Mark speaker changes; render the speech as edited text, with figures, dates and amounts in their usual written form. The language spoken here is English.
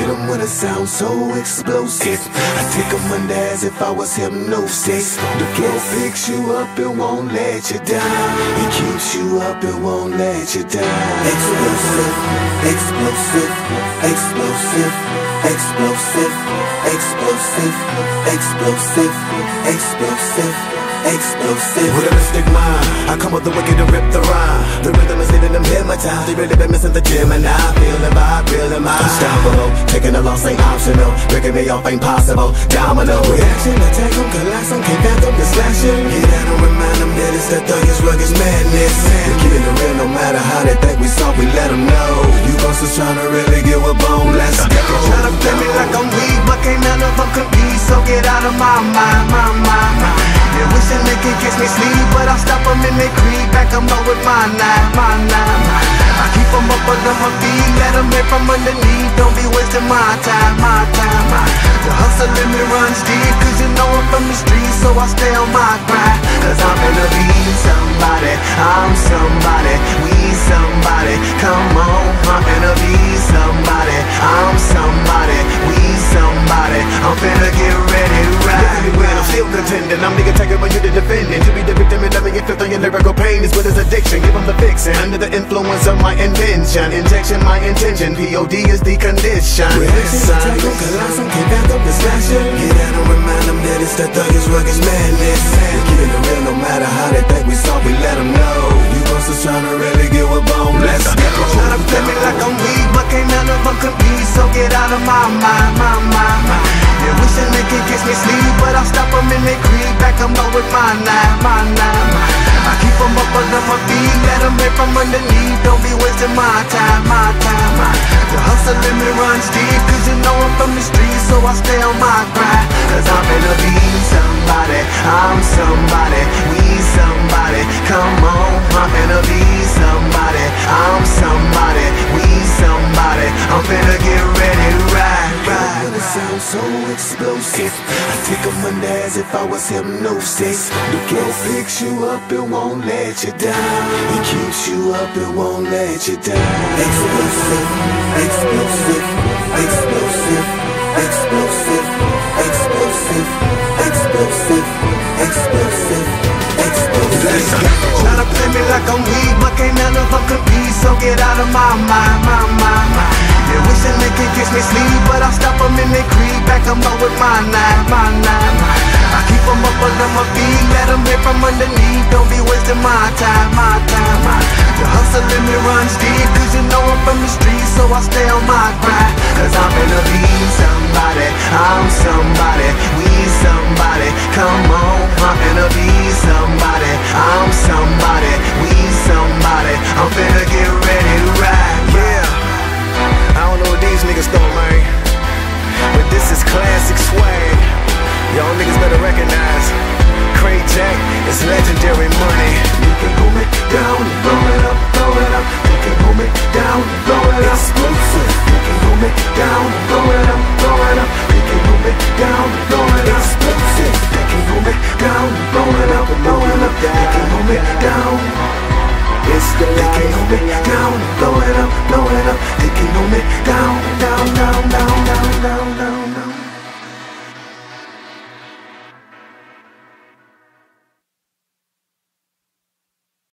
Speaker 1: them with a sound so explosive. I take them under as if I was hypnosis. The flow picks you up, it won't let you down. It keeps you up, it won't let you down. Explosive, explosive, explosive, explosive, explosive, explosive, explosive, explosive. With a mystic mind, I come with the wicked to rip the rhyme. The rhythm is leading them hypnotized. They really been missing the gym, and I feel the vibe, feeling my unstoppable. Taking a loss ain't optional, breaking me off ain't possible. Domino reaction, attack them, collapse them, can't fathom the slashing. Yeah, I don't remind them that it's that thuggish, rugged madness. We keeping it real no matter how they think we soft, we let them know. You busters trying to really get with bone, let's go. Trying to play me like I'm weak, but can't none of them compete. So get out of my mind, my mind. Yeah, wishing they could catch me sleep, but I stop them in they creep. Back them up with my knife, my knife. I keep them up under my feet, let them in from underneath. Don't be wasting my time, my time. The hustle in me runs deep, cause you know I'm from the streets, so I stay on my grind. Cause I'm gonna be somebody, I'm somebody, we somebody. Come on, I'm gonna be somebody, I'm somebody, we somebody. I'm finna get ready to ride. When I'm still contending, I'm the attacker when you the defending. To be the victim and loving your filth on your lyrical pain is what is addiction. Give them the fixing under the influence of my invention. Injection, my intention, POD is the condition. Listen, take them, collapse them, can't back up the slashing. Yeah, I don't remind them that it's that thuggish, rugged madness. We keeping it real no matter how they think we soft, we let them know. You busters trying to really get with bone, let's go. Trying to play me like I'm weak, but can't none of them compete. So get out of my mind, my mind. Yeah, wishing they could catch me sleep, but I stop them in they creep. Back them up with my knife, my knife. I keep them up under my feet, let them in from underneath. Don't be wasting my time, my time. The hustle in me runs deep, cause you know I'm from the streets, so I stay on my grind. Cause I'm gonna be somebody, I'm somebody, we somebody. Come on, I'm gonna be somebody, I'm somebody, we somebody. I'm finna get ready to ride. It sounds so explosive. I take them under as if I was hypnosis. The flow picks you up, it won't let you down. It keeps you up, it won't let you down. Explosive, explosive, explosive, explosive, explosive, explosive, explosive, explosive. Try to play me like I'm weak, but can't none of them compete. So get out of my mind, my mind. Yeah, wishing they could catch me sleep, but I stop them in they creep. Back them up with my knife, my knife. I keep them up under my feet, let them in from underneath. Don't be wasting my time, my time. The hustle in me runs deep, cause you know I'm from the streets, so I stay on my grind. Cause I'm gonna be somebody, I'm somebody, we somebody. Come on, I'm gonna be somebody, I'm somebody, we somebody. I'm finna get ready to ride, yeah. I don't know what these niggas thought, man, but this is classic swag. Y'all niggas better recognize Krayzie, it's legendary money. You can hold me down and blow it up, blow it up. You can hold me down and blow it up. Explosive. You can hold me down and blow it up, blow it up. You can hold me down and blow it up. Explosive. You can hold me down and blow it up, blow it up. You can hold me down. It's the they can hold me down and blow it up, blow it up. They can hold me down, down, down, down, down, down, down.